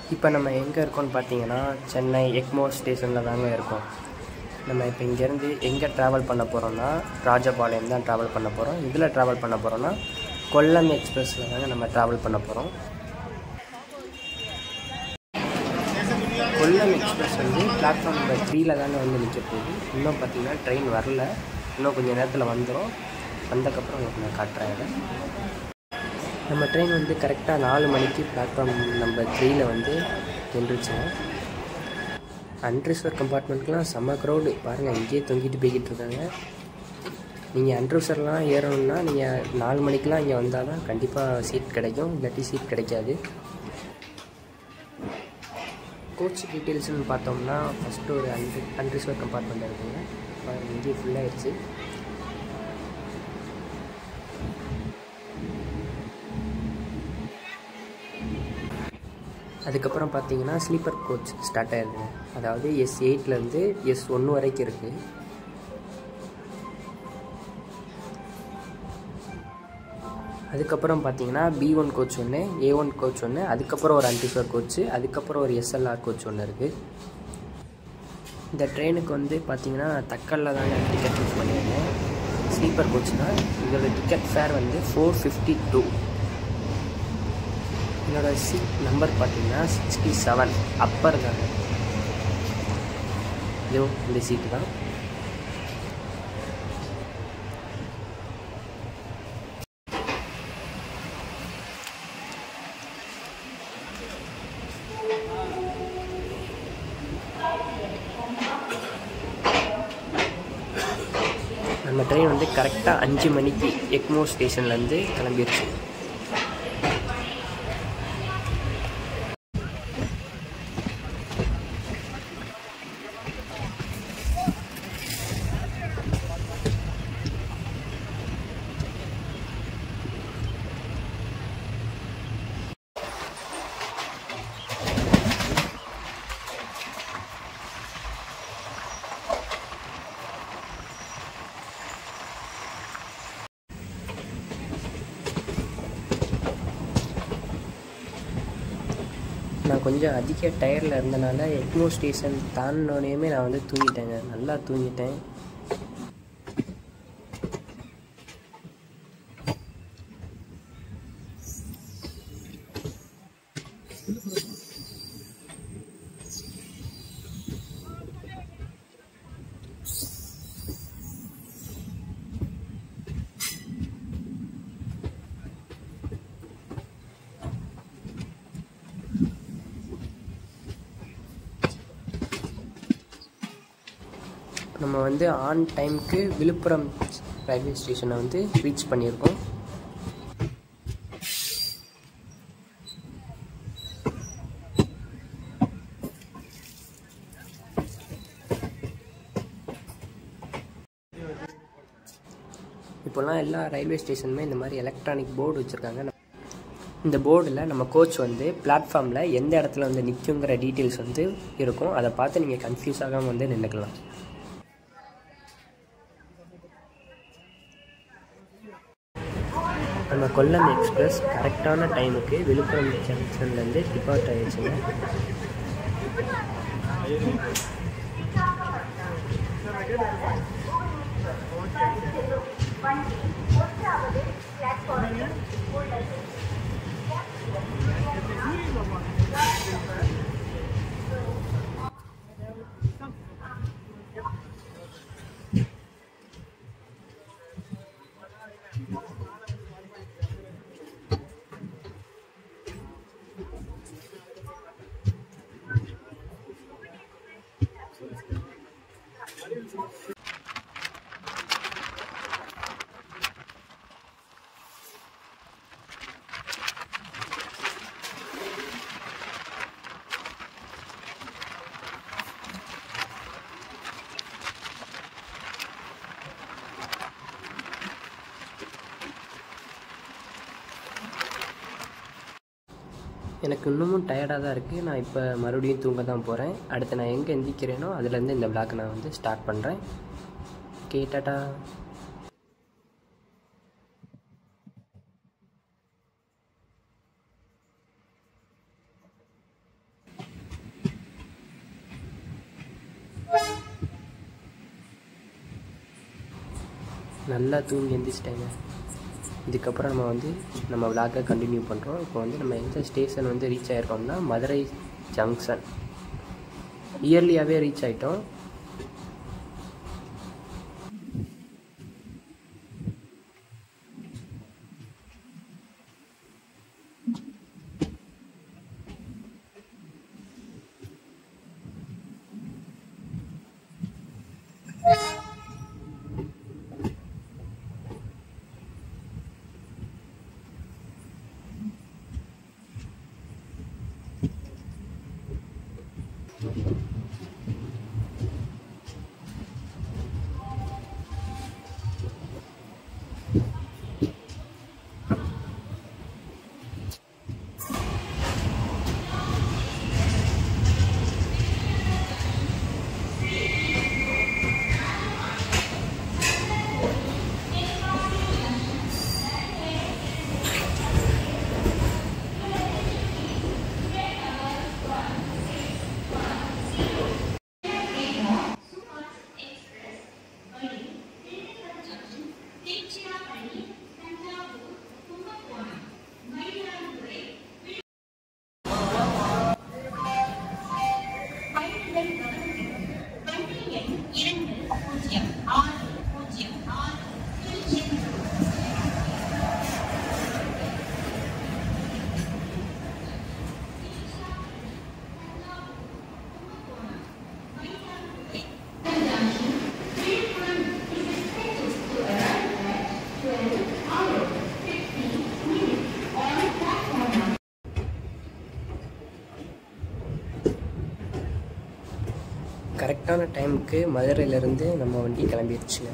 இப்போ நம்ம எங்கே இருக்கோம்னு பார்த்தீங்கன்னா சென்னை எக்மோர் ஸ்டேஷனில் தாங்க இருக்கோம். நம்ம இப்போ இங்கேருந்து எங்கே ட்ராவல் பண்ண போகிறோம்னா ராஜபாளையம் தான் ட்ராவல் பண்ண போகிறோம். இதில் ட்ராவல் பண்ண போகிறோன்னா கொல்லம் எக்ஸ்பிரஸில் தாங்க நம்ம ட்ராவல் பண்ண போகிறோம். கொல்லம் எக்ஸ்பிரஸ் வந்து பிளாட்ஃபார்ம் நம்பர் 3ல் தாங்க வந்து நிற்க போகுது. இன்னும் பார்த்திங்கன்னா ட்ரெயின் வரல, இன்னும் கொஞ்சம் நேரத்தில் வந்துடும். வந்ததுக்கப்புறம் உங்களுக்கு நான் காட்டுறேன். நம்ம ட்ரெயின் வந்து கரெக்டாக 4 மணிக்கு பிளாட்ஃபார்ம் நம்பர் 3ல் வந்து நின்றுச்சுங்க. அன்ரிசர்வ் கம்பார்ட்மெண்ட்லாம் செம்ம க்ரௌடு பாருங்கள், இங்கேயே தொங்கிட்டு போய்கிட்டு இருக்காங்க. நீங்கள் அன்ரிசர்வ்லாம் ஏறணும்னா நீங்கள் 4 மணிக்கெலாம் இங்கே வந்தால் தான் கண்டிப்பாக சீட் கிடைக்கும், இல்லாட்டி சீட் கிடைக்காது. கோச் டீட்டெயில்ஸ்னு பார்த்தோம்னா ஃபஸ்ட்டு ஒரு அன்ரிசர்வ் கம்பார்ட்மெண்ட் இருக்குங்க. பாருங்கள் இங்கேயே ஃபுல்லாகிடுச்சு. அதுக்கப்புறம் பார்த்தீங்கன்னா ஸ்லீப்பர் கோச் ஸ்டார்ட் ஆகிருக்குங்க. அதாவது S8லேருந்து S1 வரைக்கும் இருக்குது. அதுக்கப்புறம் பார்த்தீங்கன்னா B1 கோச் ஒன்று, A1 கோச் ஒன்று, அதுக்கப்புறம் ஒரு அன்ரிசர்வ் கோச்சு, அதுக்கப்புறம் ஒரு SLR கோச் ஒன்று இருக்குது. இந்த ட்ரெயினுக்கு வந்து பார்த்தீங்கன்னா தக்கலில் தாங்க டிக்கெட் புக் பண்ணியிருந்தேன். ஸ்லீப்பர் கோச்னால் இதோட டிக்கெட் ஃபேர் வந்து 452. என்னோட சீட் நம்பர் பார்த்தீங்கன்னா 67 அப்பர் தாங்க. இதோ இந்த சீட்டு தான். நம்ம ட்ரெயின் வந்து கரெக்டாக 5 மணிக்கு எக்மோர் ஸ்டேஷன்லேருந்து கிளம்பிடுச்சு. நான் கொஞ்சம் அதிக டயரில் இருந்தனால எக்மோர் ஸ்டேஷன் தாண்டினோடனே நான் வந்து தூங்கிட்டேங்க, நல்லா தூங்கிட்டேன். நம்ம வந்து ஆன் டைமுக்கு விழுப்புரம் ரயில்வே ஸ்டேஷனை வந்து ரீச் பண்ணியிருக்கோம். இப்போல்லாம் எல்லா ரயில்வே ஸ்டேஷனுமே இந்த மாதிரி எலக்ட்ரானிக் போர்டு வச்சுருக்காங்க. இந்த போர்டில் நம்ம கோச் வந்து பிளாட்ஃபார்மில் எந்த இடத்துல வந்து நிற்குங்கிற டீட்டெயில்ஸ் வந்து இருக்கும். அதை பார்த்து நீங்கள் கன்ஃபியூஸ் ஆகாமல் வந்து நின்றுக்கலாம். நம்ம கொல்லம் எக்ஸ்பிரஸ் கரெக்டான டைமுக்கு விழுப்புரம் ஜங்ஷன்லேருந்து டிபார்ட் ஆகிடுச்சுங்க. எனக்கு இன்னமும் டயர்டாக தான் இருக்குது. நான் இப்போ மறுபடியும் தூங்க தான் போகிறேன். அடுத்து நான் எங்கே எந்திக்கிறேனோ அதுலேருந்து இந்த விளாக் நான் வந்து ஸ்டார்ட் பண்ணுறேன். Okay, tata. நல்லா தூங்கி எந்திரிச்சிட்டேங்க. இதுக்கப்புறம் நம்ம வந்து நம்ம விளாகை கண்டினியூ பண்ணுறோம். இப்போ வந்து நம்ம எந்த ஸ்டேஷன் வந்து ரீச் ஆகிருக்கோம்னா மதுரை ஜங்ஷன். இயர்லியாகவே ரீச் ஆகிட்டோம். கரெக்டான டைமுக்கு மதுரையிலேருந்து நம்ம வண்டி கிளம்பிடுச்சுங்க.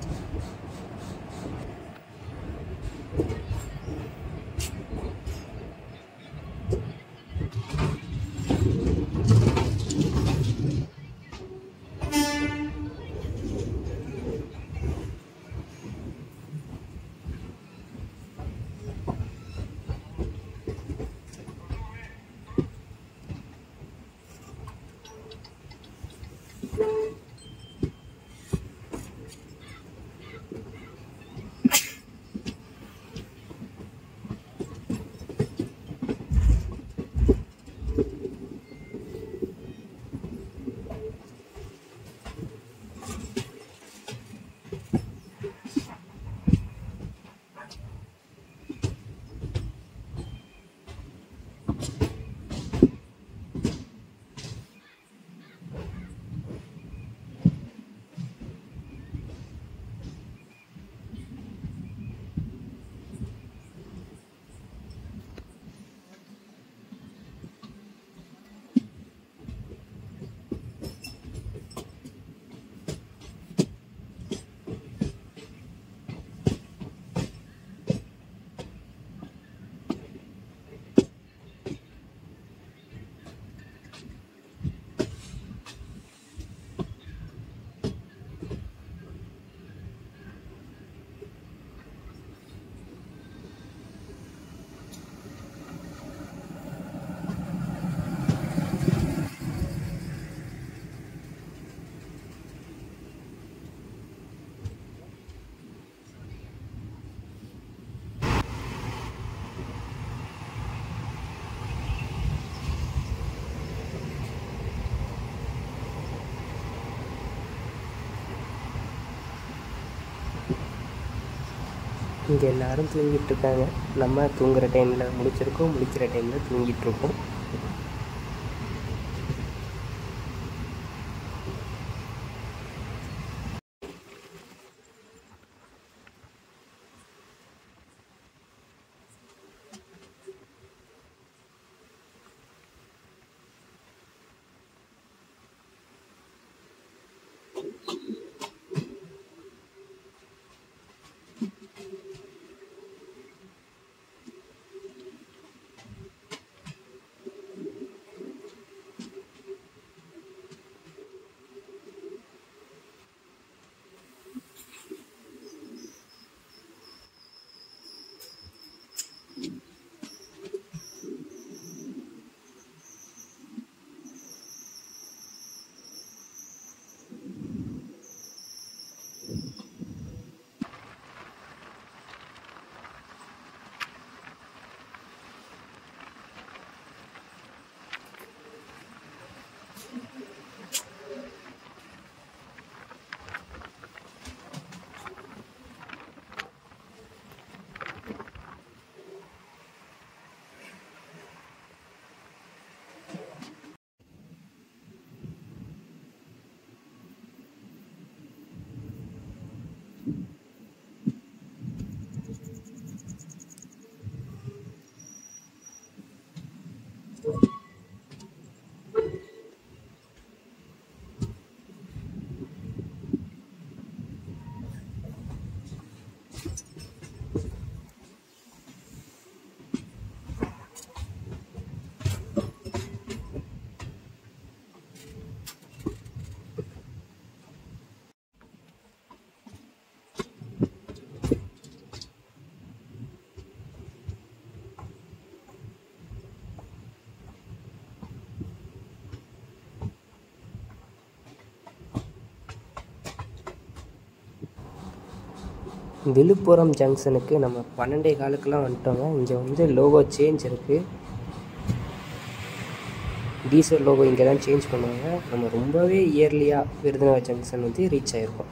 இங்கே எல்லோரும் தூங்கிட்டுருக்காங்க. நம்ம தூங்குகிற டைமில் முடிச்சிருக்கோம், முடிக்கிற டைமில் தூங்கிட்டுருக்கோம். விழுப்புரம் ஜங்ஷனுக்கு நம்ம 12:15 வந்துட்டோங்க. இங்கே வந்து லோகோ சேஞ்ச் இருக்குது. டீசல் லோகோ இங்கே தான் சேஞ்ச் பண்ணுவாங்க. நம்ம ரொம்பவே இயர்லியாக விருதுநகர் ஜங்ஷன் வந்து ரீச் ஆகிருக்கோம்.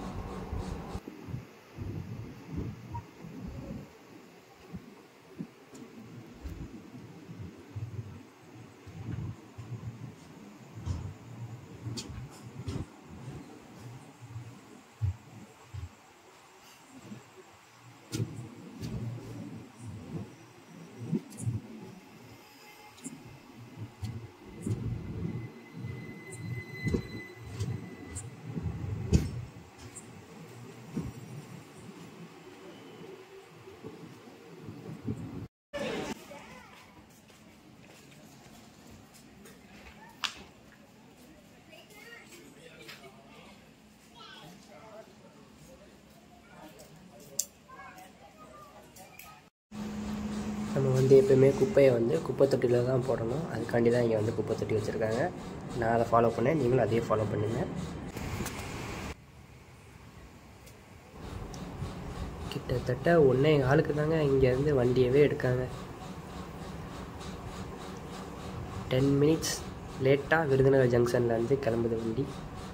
நம்ம வந்து எப்போயுமே குப்பையை வந்து குப்பை தொட்டியில் தான் போடணும். அதுக்காண்டி தான் இங்கே வந்து குப்பை தொட்டி வச்சுருக்காங்க. நான் அதை ஃபாலோ பண்ணேன், நீங்களும் அதையே ஃபாலோ பண்ணுங்கள். கிட்டத்தட்ட 1.25 தாங்க இங்கேருந்து வண்டியவே எடுக்காங்க. 10 மினிட்ஸ் லேட்டாக விருதுநகர் ஜங்ஷன்லேருந்து கிளம்புது வண்டி.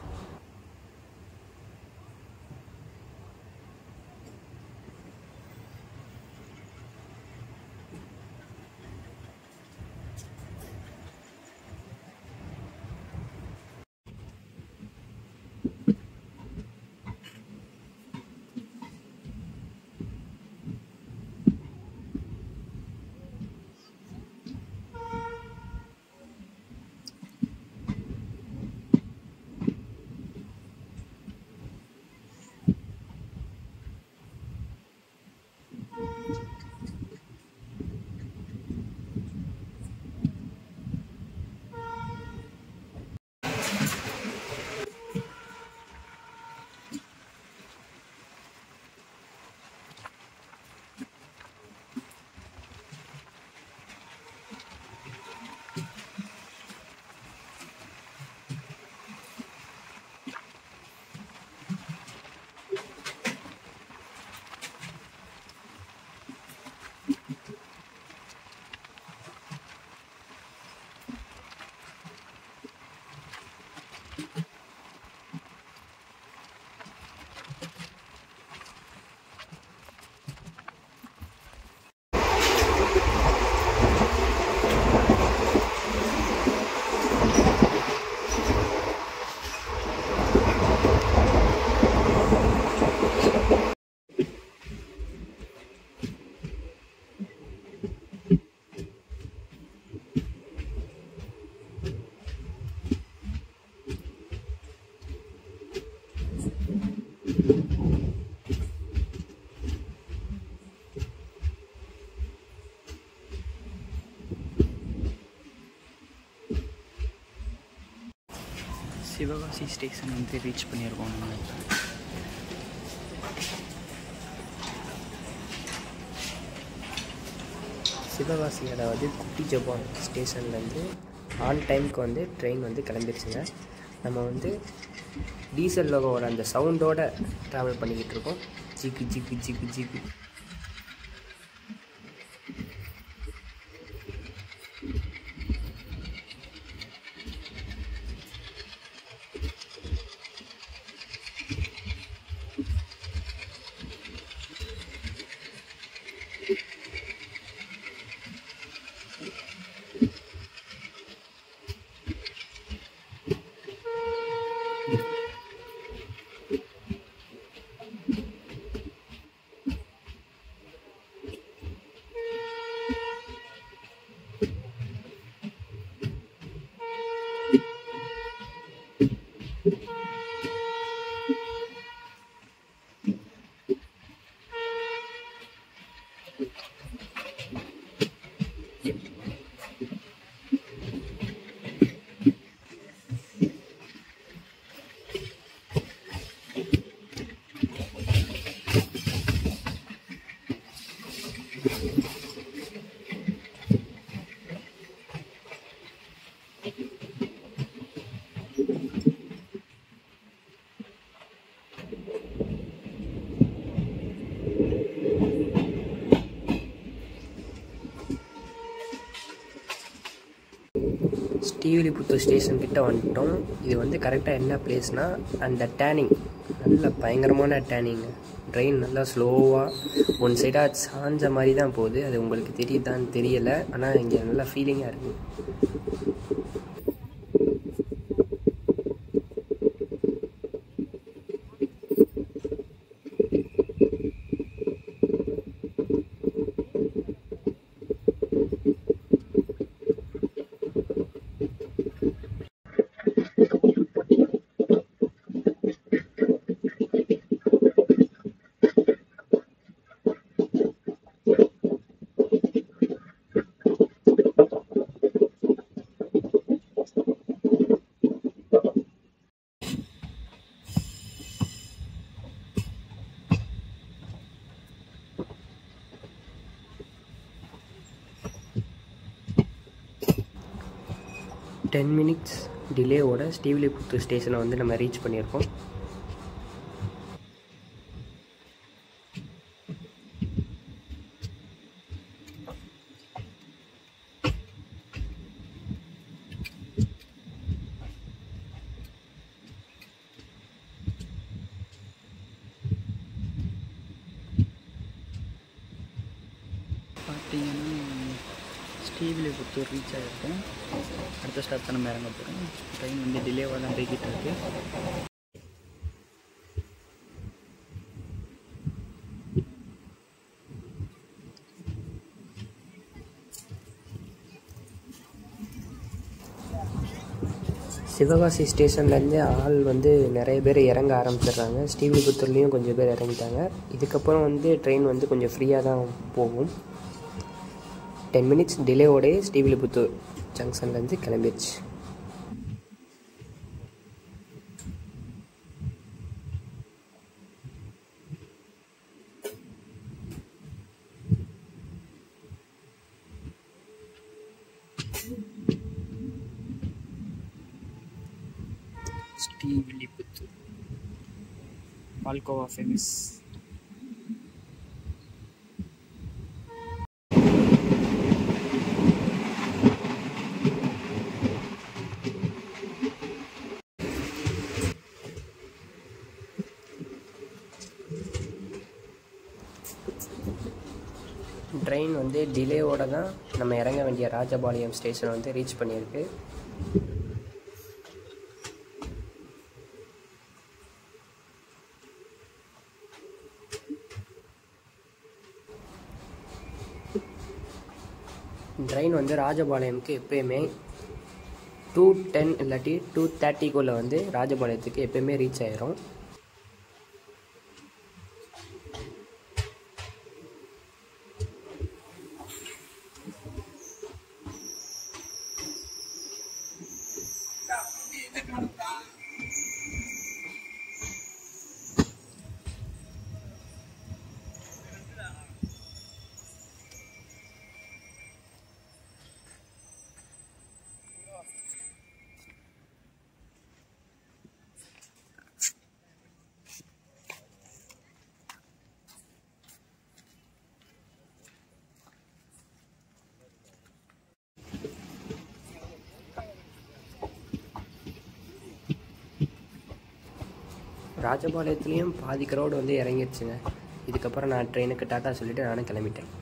சிவகாசி ஸ்டேஷன் வந்து ரீச் பண்ணியிருக்கோம். நம்ம சிவகாசி அதாவது குட்டி ஜப்பான் ஸ்டேஷன்லேருந்து ஆன் டைமுக்கு வந்து ட்ரெயின் வந்து கிளம்பிடுச்சுங்க. நம்ம வந்து டீசல் லோகோவோட அந்த சவுண்டோடு ட்ராவல் பண்ணிக்கிட்டு இருக்கோம். ஜிக்கு ஜிக்கு ஜிக்கு ஜிக்கு. ஸ்ரீவில்லிபுத்தூர் ஸ்டேஷன் கிட்ட வந்துட்டோம். இது வந்து கரெக்டாக என்ன பிளேஸ்னால் அந்த டேனிங் நல்ல பயங்கரமான டேனிங்கு. ட்ரெயின் நல்லா ஸ்லோவாக ஒன் சைடாக சாஞ்ச மாதிரி தான் போகுது. அது உங்களுக்கு தெரியுதான்னு தெரியலை, ஆனால் இங்கே நல்லா ஃபீலிங்காக இருக்குது. 10 minutes டிலேவோட ஸ்ரீவில்லிபுத்தூர் ஸ்டேஷனை வந்து நம்ம ரீச் பண்ணியிருக்கோம். பார்த்தீங்கன்னா ஸ்ரீவில்லிபுத்தூர் ரீச் ஆகிருக்கோம். அடுத்த ஸ்டாப் தான் நம்ம இறங்க போகிறோம். ட்ரெயின் வந்து டிலேவாக தான் போய்கிட்டு இருக்கு. சிவகாசி ஸ்டேஷன்லேருந்து ஆள் வந்து நிறைய பேர் இறங்க ஆரம்பிச்சிடுறாங்க. ஸ்ரீவில்லிபுத்தூர்லேயும் கொஞ்சம் பேர் இறங்கிட்டாங்க. இதுக்கப்புறம் வந்து ட்ரெயின் வந்து கொஞ்சம் ஃப்ரீயாக தான் போகும். 10 minutes டிலேவோடே ஸ்ரீவில்லிபுத்தூர் ஜங்ஷன்லேருந்து கிளம்பிடுச்சு. ஸ்ரீவில்லிபுத்தூர் பால்கோவா ஃபேமஸ். ட்ரெயின் வந்து டிலேவோட தான் நம்ம இறங்க வேண்டிய ராஜபாளையம் ஸ்டேஷனை வந்து ரீச் பண்ணியிருக்கு. ட்ரெயின் வந்து ராஜபாளையமுக்கு எப்போயுமே 2:10 இல்லாட்டி 2:30க்குள்ளே வந்து ராஜபாளையத்துக்கு எப்போயுமே ரீச் ஆயிரும். ராஜபாளையத்துலேயும் பாதி க்ரௌடு வந்து இறங்கிடுச்சுங்க. இதுக்கப்புறம் நான் ட்ரெயினுக்கு டாட்டா சொல்லிவிட்டு நானும் கிளம்பிட்டேன்.